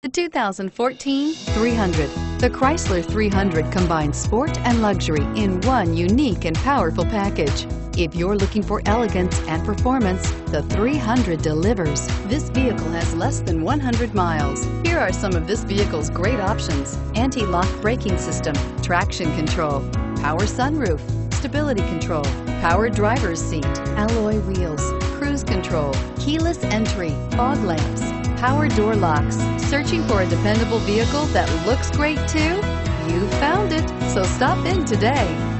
The 2014 300. The Chrysler 300 combines sport and luxury in one unique and powerful package. If you're looking for elegance and performance, the 300 delivers. This vehicle has less than 100 miles. Here are some of this vehicle's great options: anti-lock braking system, traction control, power sunroof, stability control, power driver's seat, alloy wheels, cruise control, keyless entry, fog lamps, power door locks. Searching for a dependable vehicle that looks great too? You found it, so stop in today.